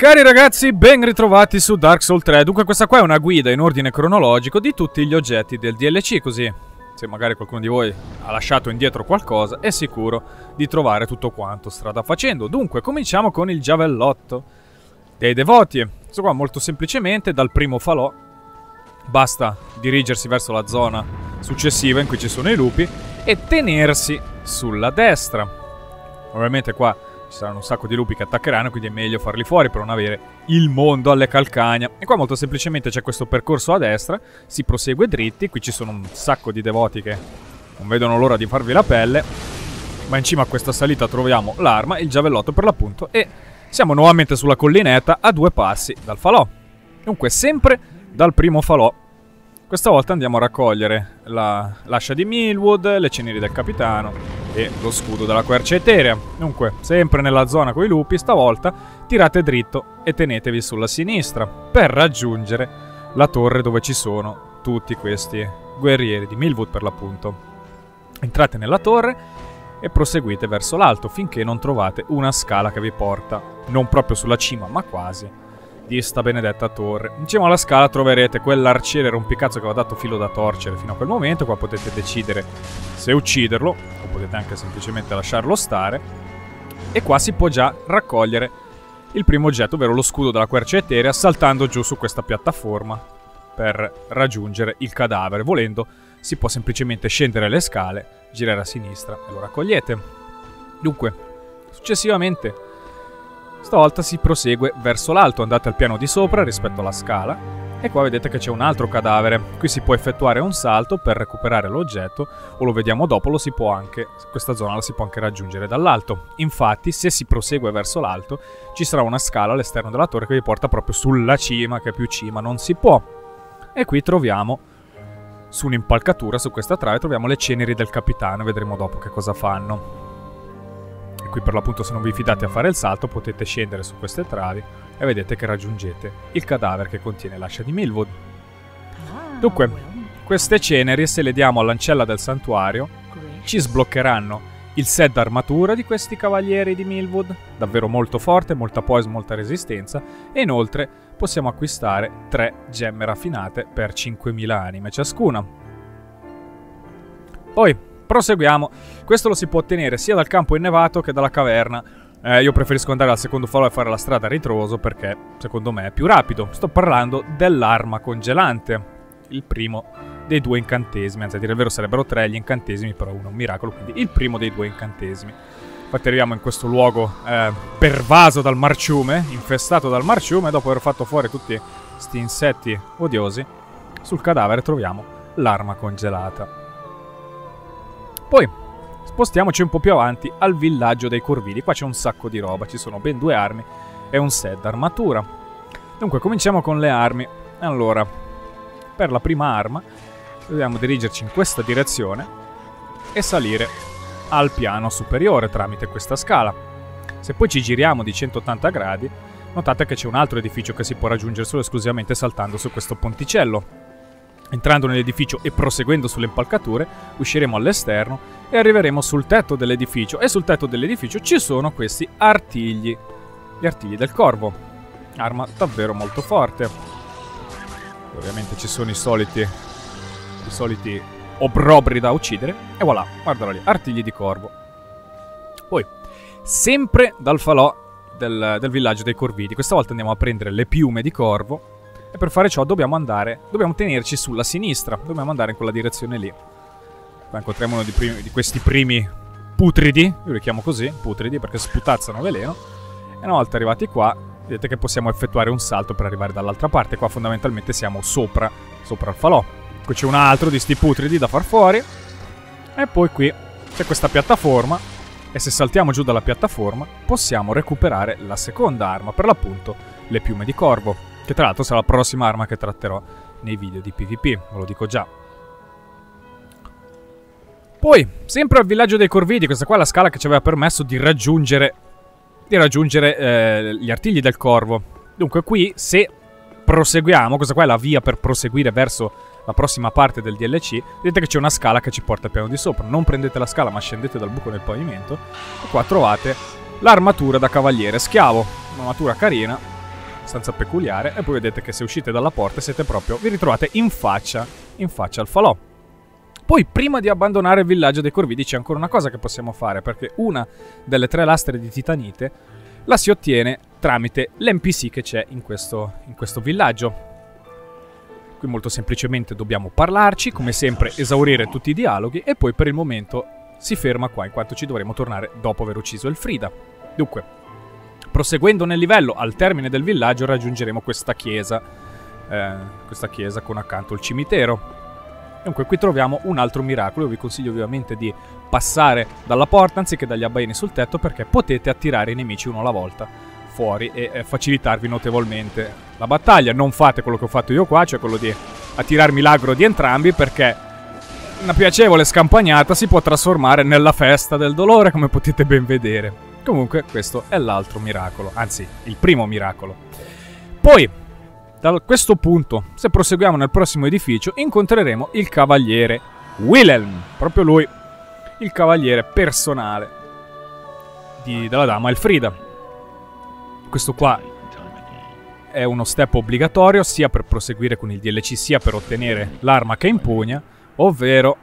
Cari ragazzi, ben ritrovati su Dark Souls 3. Dunque questa qua è una guida in ordine cronologico di tutti gli oggetti del DLC, così se magari qualcuno di voi ha lasciato indietro qualcosa è sicuro di trovare tutto quanto strada facendo. Dunque cominciamo con il giavellotto dei devoti. Questo qua molto semplicemente dal primo falò basta dirigersi verso la zona successiva in cui ci sono i lupi e tenersi sulla destra. Ovviamente qua ci saranno un sacco di lupi che attaccheranno, quindi è meglio farli fuori per non avere il mondo alle calcagna. E qua molto semplicemente c'è questo percorso a destra, si prosegue dritti, qui ci sono un sacco di devoti che non vedono l'ora di farvi la pelle, ma in cima a questa salita troviamo l'arma, il giavellotto per l'appunto, e siamo nuovamente sulla collinetta a 2 passi dal falò. Dunque sempre dal primo falò. Questa volta andiamo a raccogliere l'ascia di Milwood, le ceneri del capitano e lo scudo della quercia eterea. Dunque, sempre nella zona con i lupi, stavolta tirate dritto e tenetevi sulla sinistra per raggiungere la torre dove ci sono tutti questi guerrieri di Milwood per l'appunto. Entrate nella torre e proseguite verso l'alto finché non trovate una scala che vi porta, non proprio sulla cima ma quasi, di sta benedetta torre. In cima alla scala troverete quell'arciere rompicazzo che aveva dato filo da torcere fino a quel momento. Qua potete decidere se ucciderlo o potete anche semplicemente lasciarlo stare. E qua si può già raccogliere il primo oggetto, ovvero lo scudo della quercia eterea, saltando giù su questa piattaforma per raggiungere il cadavere. Volendo si può semplicemente scendere le scale, girare a sinistra e lo raccogliete. Dunque, successivamente stavolta si prosegue verso l'alto, andate al piano di sopra rispetto alla scala e qua vedete che c'è un altro cadavere. Qui si può effettuare un salto per recuperare l'oggetto o lo vediamo dopo, lo si può anche, questa zona la si può anche raggiungere dall'alto. Infatti se si prosegue verso l'alto ci sarà una scala all'esterno della torre che vi porta proprio sulla cima, che più cima non si può. E qui troviamo su un'impalcatura, su questa trave, troviamo le ceneri del capitano, vedremo dopo che cosa fanno. E qui per l'appunto se non vi fidate a fare il salto potete scendere su queste travi e vedete che raggiungete il cadavere che contiene l'ascia di Milwood. Dunque, queste ceneri se le diamo all'ancella del santuario ci sbloccheranno il set d'armatura di questi cavalieri di Milwood, davvero molto forte, molta poise, molta resistenza, e inoltre possiamo acquistare 3 gemme raffinate per 5000 anime ciascuna. Poi proseguiamo. Questo lo si può ottenere sia dal campo innevato che dalla caverna. Io preferisco andare al secondo falò e fare la strada a ritroso perché secondo me è più rapido. Sto parlando dell'arma congelante, il primo dei 2 incantesimi, anzi a dire il vero sarebbero 3 gli incantesimi, però uno è un miracolo, quindi il primo dei 2 incantesimi. Infatti arriviamo in questo luogo pervaso dal marciume, infestato dal marciume, dopo aver fatto fuori tutti questi insetti odiosi. Sul cadavere troviamo l'arma congelata. Poi spostiamoci un po' più avanti al villaggio dei corvidi. Qua c'è un sacco di roba, ci sono ben 2 armi e un set d'armatura. Dunque cominciamo con le armi. Allora, per la prima arma dobbiamo dirigerci in questa direzione e salire al piano superiore tramite questa scala. Se poi ci giriamo di 180 gradi, notate che c'è un altro edificio che si può raggiungere solo esclusivamente saltando su questo ponticello. Entrando nell'edificio e proseguendo sulle impalcature, usciremo all'esterno e arriveremo sul tetto dell'edificio. E sul tetto dell'edificio ci sono questi artigli, gli artigli del corvo. Arma davvero molto forte. Ovviamente ci sono i soliti obbrobri da uccidere. E voilà, guardalo lì, artigli di corvo. Poi, sempre dal falò del villaggio dei corvidi, questa volta andiamo a prendere le piume di corvo. E per fare ciò dobbiamo tenerci sulla sinistra, dobbiamo andare in quella direzione lì. Qua incontriamo uno di questi primi putridi, io li chiamo così, putridi perché sputazzano veleno. E una volta arrivati qua, vedete che possiamo effettuare un salto per arrivare dall'altra parte. Qua fondamentalmente siamo sopra il falò. Qui c'è un altro di sti putridi da far fuori. E poi qui c'è questa piattaforma. E se saltiamo giù dalla piattaforma possiamo recuperare la seconda arma, per l'appunto le piume di corvo. Che tra l'altro sarà la prossima arma che tratterò nei video di PvP, ve lo dico già. Poi, sempre al villaggio dei corvidi, questa qua è la scala che ci aveva permesso di raggiungere gli artigli del corvo. Dunque qui, se proseguiamo, questa qua è la via per proseguire verso la prossima parte del DLC, vedete che c'è una scala che ci porta al piano di sopra. Non prendete la scala ma scendete dal buco nel pavimento e qua trovate l'armatura da cavaliere schiavo, un'armatura carina abbastanza peculiare, e poi vedete che se uscite dalla porta siete proprio, vi ritrovate in faccia al falò. Poi, prima di abbandonare il villaggio dei Corvidi, c'è ancora una cosa che possiamo fare, perché una delle 3 lastre di titanite la si ottiene tramite l'NPC che c'è in questo villaggio. Qui molto semplicemente dobbiamo parlarci, come sempre esaurire tutti i dialoghi, e poi per il momento si ferma qua, in quanto ci dovremo tornare dopo aver ucciso Elfrida. Dunque, proseguendo nel livello, al termine del villaggio raggiungeremo questa chiesa con accanto il cimitero. Dunque, qui troviamo un altro miracolo. Io vi consiglio ovviamente di passare dalla porta anziché dagli abbaini sul tetto, perché potete attirare i nemici uno alla volta fuori e facilitarvi notevolmente la battaglia. Non fate quello che ho fatto io qua, cioè quello di attirarmi l'agro di entrambi, perché una piacevole scampagnata si può trasformare nella festa del dolore, come potete ben vedere. Comunque, questo è l'altro miracolo, anzi, il primo miracolo. Poi, da questo punto, se proseguiamo nel prossimo edificio, incontreremo il cavaliere Wilhelm, proprio lui, il cavaliere personale della dama Elfrida. Questo qua è uno step obbligatorio, sia per proseguire con il DLC, sia per ottenere l'arma che impugna, ovvero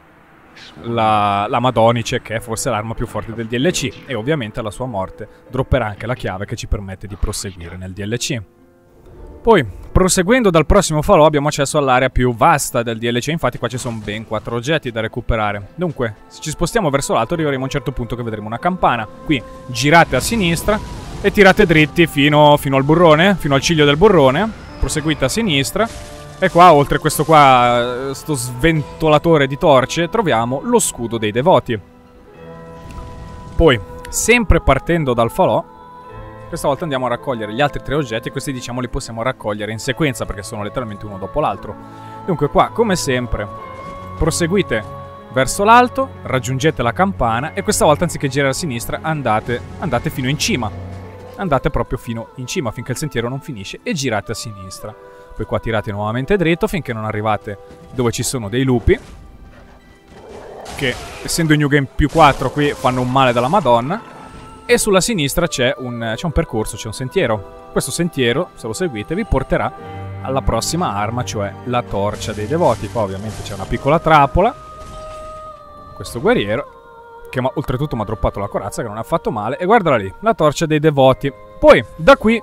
la Madonice, che è forse l'arma più forte del DLC, e ovviamente alla sua morte dropperà anche la chiave che ci permette di proseguire nel DLC. Poi, proseguendo dal prossimo falò, abbiamo accesso all'area più vasta del DLC, infatti qua ci sono ben 4 oggetti da recuperare. Dunque, se ci spostiamo verso l'alto arriveremo a un certo punto che vedremo una campana. Qui girate a sinistra e tirate dritti fino al burrone, fino al ciglio del burrone, proseguite a sinistra, e qua, oltre questo qua, sto sventolatore di torce, troviamo lo scudo dei devoti. Poi, sempre partendo dal falò, questa volta andiamo a raccogliere gli altri 3 oggetti, e questi, diciamo, li possiamo raccogliere in sequenza, perché sono letteralmente uno dopo l'altro. Dunque qua, come sempre, proseguite verso l'alto, raggiungete la campana, e questa volta, anziché girare a sinistra, andate fino in cima. Andate proprio fino in cima, finché il sentiero non finisce, e girate a sinistra. Poi qua tirate nuovamente dritto, finché non arrivate dove ci sono dei lupi, che, essendo in New Game più 4, qui fanno un male dalla Madonna. E sulla sinistra c'è un percorso, c'è un sentiero. Questo sentiero, se lo seguite, vi porterà alla prossima arma, cioè la torcia dei devoti. Qua ovviamente c'è una piccola trappola. Questo guerriero, che oltretutto mi ha droppato la corazza, che non ha fatto male. E guardala lì, la torcia dei devoti. Poi, da qui,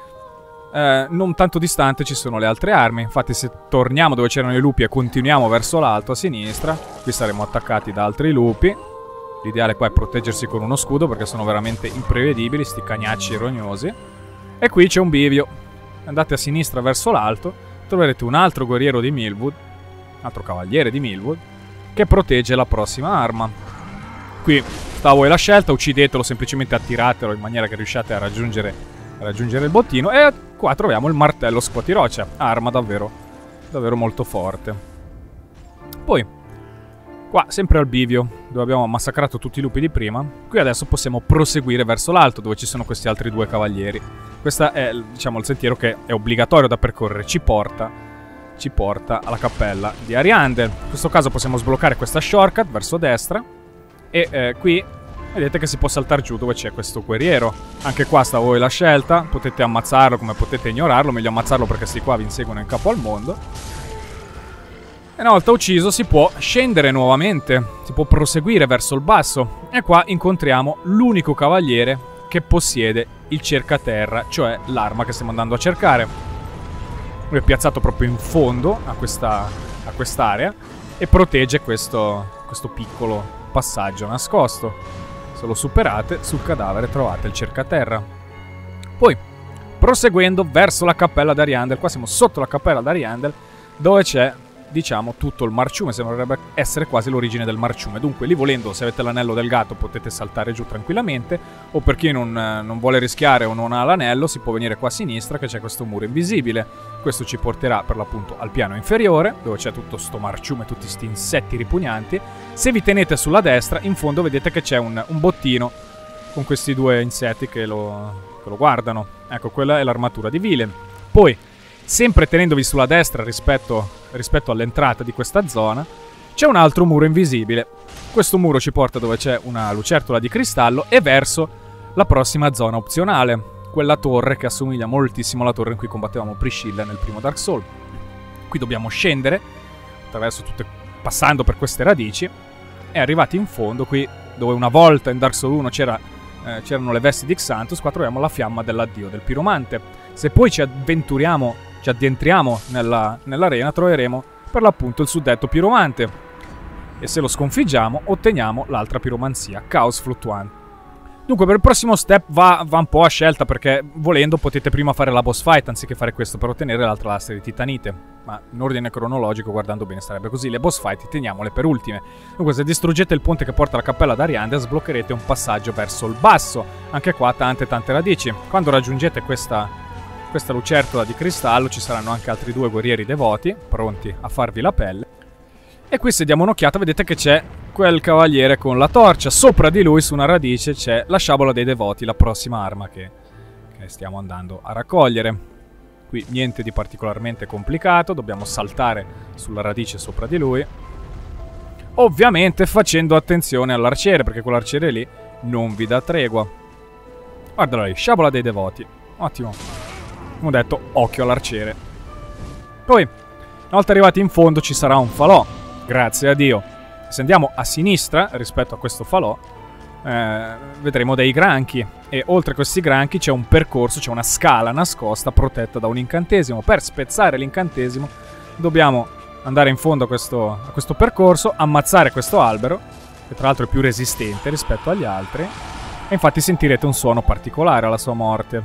non tanto distante, ci sono le altre armi. Infatti, se torniamo dove c'erano i lupi e continuiamo verso l'alto a sinistra, qui saremo attaccati da altri lupi. L'ideale qua è proteggersi con uno scudo, perché sono veramente imprevedibili, sti cagnacci rognosi. E qui c'è un bivio. Andate a sinistra verso l'alto, troverete un altro guerriero di Milwood, un altro cavaliere di Milwood, che protegge la prossima arma. Qui sta a voi la scelta, uccidetelo, semplicemente attiratelo in maniera che riusciate a raggiungere il bottino. E qua troviamo il martello scuotiroccia, arma davvero molto forte. Poi, qua, sempre al bivio, dove abbiamo massacrato tutti i lupi di prima, qui adesso possiamo proseguire verso l'alto, dove ci sono questi altri 2 cavalieri. Questo è, diciamo, il sentiero che è obbligatorio da percorrere, ci porta alla cappella di Ariandel. In questo caso possiamo sbloccare questa shortcut verso destra, e qui vedete che si può saltare giù dove c'è questo guerriero. Anche qua sta a voi la scelta, potete ammazzarlo come potete ignorarlo, meglio ammazzarlo perché sti qua vi inseguono in capo al mondo. E una volta ucciso si può scendere nuovamente, si può proseguire verso il basso, e qua incontriamo l'unico cavaliere che possiede il cercaterra, cioè l'arma che stiamo andando a cercare. Lui è piazzato proprio in fondo a quest'area e protegge questo piccolo passaggio nascosto. Se lo superate, sul cadavere trovate il cercaterra. Poi, proseguendo verso la cappella d'Ariandel, qua siamo sotto la cappella d'Ariandel, dove c'è, diciamo, tutto il marciume. Sembrerebbe essere quasi l'origine del marciume. Dunque, lì volendo, se avete l'anello del gatto, potete saltare giù tranquillamente, o per chi non vuole rischiare o non ha l'anello, si può venire qua a sinistra, che c'è questo muro invisibile. Questo ci porterà per l'appunto al piano inferiore, dove c'è tutto sto marciume, tutti sti insetti ripugnanti. Se vi tenete sulla destra, in fondo vedete che c'è un bottino con questi 2 insetti che lo guardano. Ecco, quella è l'armatura di Wilhelm. Poi, sempre tenendovi sulla destra rispetto all'entrata di questa zona, c'è un altro muro invisibile. Questo muro ci porta dove c'è una lucertola di cristallo e verso la prossima zona opzionale. quella torre che assomiglia moltissimo alla torre in cui combattevamo Priscilla nel primo Dark Souls. Qui dobbiamo scendere passando per queste radici, e arrivati in fondo qui, dove una volta in Dark Souls 1 c'erano le vesti di Xanthus, qua troviamo la fiamma dell'addio del piromante. Se poi ci addentriamo nell'arena, troveremo per l'appunto il suddetto piromante, e se lo sconfiggiamo otteniamo l'altra piromanzia, Caos Fluttuante. Dunque per il prossimo step va un po' a scelta, perché volendo potete prima fare la boss fight anziché fare questo per ottenere l'altra lastra di titanite, ma in ordine cronologico, guardando bene, sarebbe così. Le boss fight teniamole per ultime. Dunque se distruggete il ponte che porta alla cappella d'Ariander, sbloccherete un passaggio verso il basso. Anche qua tante radici. Quando raggiungete questa lucertola di cristallo ci saranno anche altri 2 guerrieri devoti pronti a farvi la pelle. E qui se diamo un'occhiata vedete che c'è quel cavaliere con la torcia. Sopra di lui, su una radice, c'è la sciabola dei devoti, la prossima arma che stiamo andando a raccogliere. Qui niente di particolarmente complicato, dobbiamo saltare sulla radice sopra di lui. Ovviamente facendo attenzione all'arciere, perché quell'arciere lì non vi dà tregua. Guardalo lì, sciabola dei devoti. Ottimo. Come ho detto, occhio all'arciere. Poi, una volta arrivati in fondo ci sarà un falò. Grazie a Dio. Se andiamo a sinistra rispetto a questo falò, vedremo dei granchi, e oltre a questi granchi c'è un percorso, c'è una scala nascosta protetta da un incantesimo. Per spezzare l'incantesimo dobbiamo andare in fondo a questo percorso, ammazzare questo albero, che tra l'altro è più resistente rispetto agli altri, e infatti sentirete un suono particolare alla sua morte.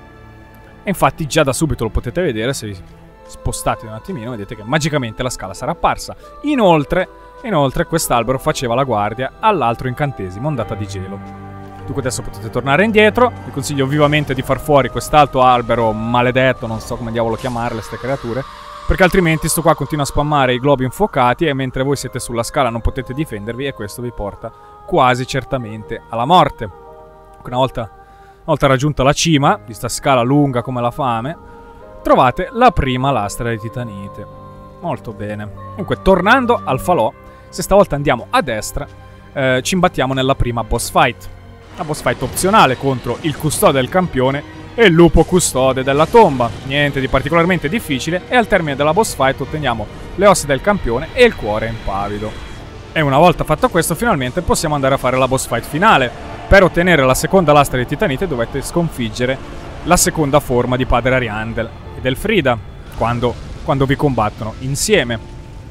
E infatti già da subito lo potete vedere, se vi spostate un attimino vedete che magicamente la scala sarà apparsa. Inoltre quest'albero faceva la guardia all'altro incantesimo, ondata di gelo. Dunque adesso potete tornare indietro. Vi consiglio vivamente di far fuori quest'altro albero maledetto, non so come diavolo chiamarle ste creature, perché altrimenti sto qua continua a spammare i globi infuocati, e mentre voi siete sulla scala non potete difendervi, e questo vi porta quasi certamente alla morte. Una volta raggiunta la cima di sta scala lunga come la fame, trovate la prima lastra di titanite. Molto bene. Dunque, tornando al falò, se stavolta andiamo a destra, ci imbattiamo nella prima boss fight. La boss fight opzionale contro il custode del campione e il lupo custode della tomba. Niente di particolarmente difficile, e al termine della boss fight otteniamo le ossa del campione e il cuore impavido. E una volta fatto questo, finalmente possiamo andare a fare la boss fight finale. Per ottenere la seconda lastra di titanite dovete sconfiggere la seconda forma di Padre Ariandel ed Elfrida, quando vi combattono insieme.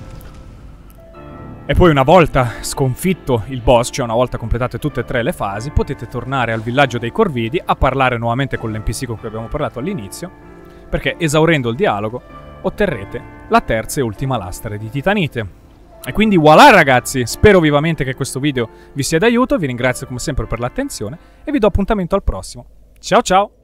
E poi una volta sconfitto il boss, cioè una volta completate tutte e 3 le fasi, potete tornare al villaggio dei Corvidi a parlare nuovamente con l'NPC con cui abbiamo parlato all'inizio, perché esaurendo il dialogo otterrete la terza e ultima lastra di titanite. E quindi voilà ragazzi, spero vivamente che questo video vi sia d'aiuto, vi ringrazio come sempre per l'attenzione e vi do appuntamento al prossimo. Ciao ciao!